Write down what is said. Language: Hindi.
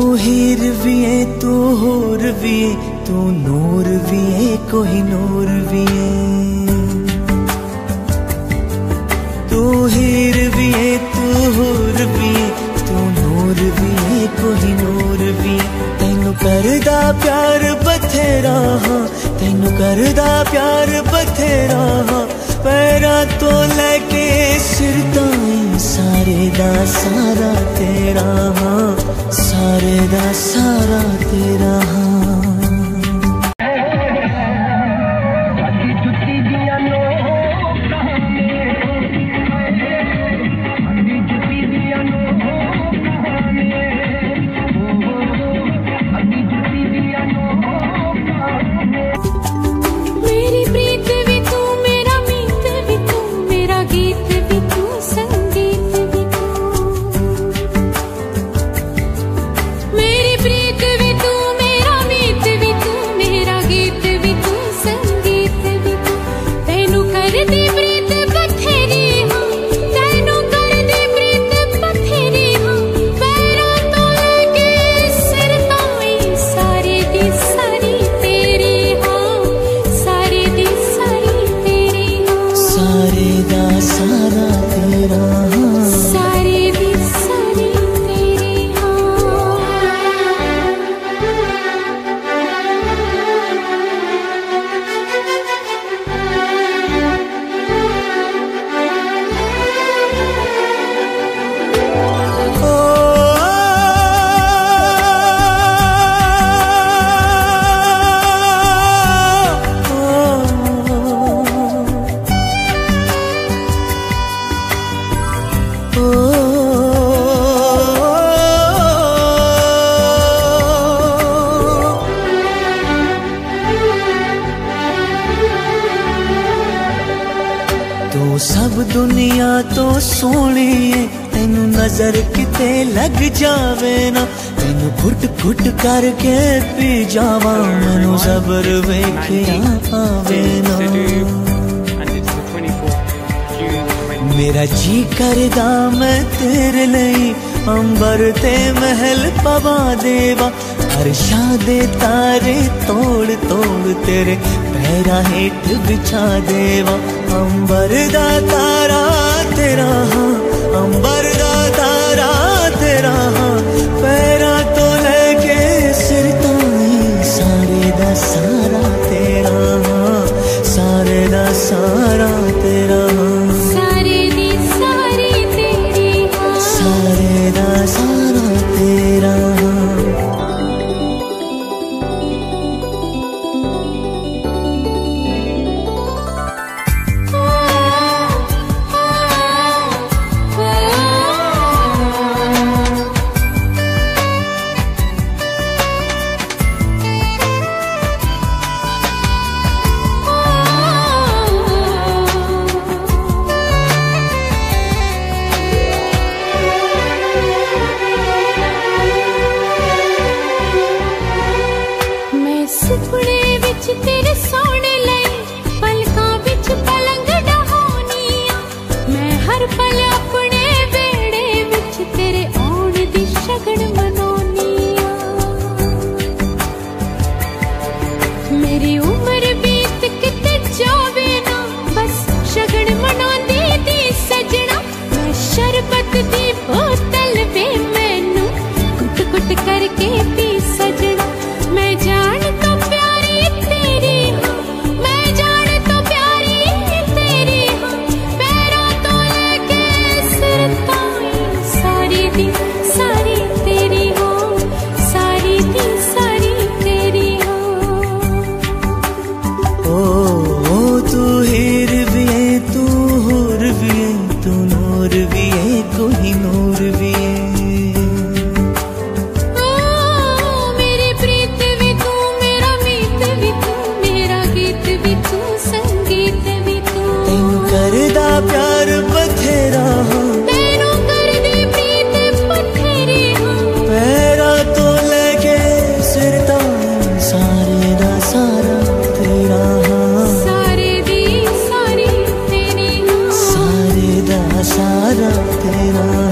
हीर भी है तू होर भी है, तू नूर भी है कोई नूर भी है। तू हीर भी है तू होर भी है, तू नूर भी है कोई नूर भी है। तैनू करदा प्यार बथेरा हाँ, तैनू करदा प्यार बथेरा हाँ। पैरा तो लेके सिर ताईं सारे दा सारा तेरा हाँ, सारे दा सारा तेरा हाँ। तू सब दुनिया तो सोनी है, तेनू नजर किते लग जावे ना। तेनू घुट घुट करके पी जावा, मैनू जबर वेखिया आवे ना। मेरा जी करदा मैं तेरे लिए अंबर ते महल पवा देवा। अर्शा दे तारे तोड़ तोड़ तेरे पैरा हेठ बिछा देवा। अंबर दा तारा तेरा हाँ, अंबर दा तारा तेरा हाँ। पैरा तो लेके सिर ताईं सारे दा सारा तेरा हाँ, सारे दा सारा तेरा हाँ। सारे दी सारी तेरी हाँ, सारे दा सारा तेरा हाँ। सुपने विच तेरे सोने लई पलकां विच पलंग डहानियां। मैं हर पल अपने बेड़े विच तेरे आउण दी शगन मनाउनियां। मेरी उम्र बीत किते जावे ना, बस शगन मनांदी दी सजना। मैं शरबत दी बोतल वे मैनू कुट कुट करके पी सजना। मैं जान तो प्यारी तेरी हाँ, मैं जान तो प्यारी तेरी हाँ। पैरा तो लेके सिर ताईं सारी दी सारी तेरी हाँ, सारी दी सारी तेरी हाँ। ओ तू हीर भी है तू होर भी है, तू नूर भी है कोई नूर भी है। करदा प्यार बथेरा हाँ, तेनू कर दे प्रीत बथेरी हाँ। पैरा तो लेके सिर ताईं सारे दा सारा तेरा हाँ, सारे दी सारी तेरी हाँ, सारे दा सारा तेरा।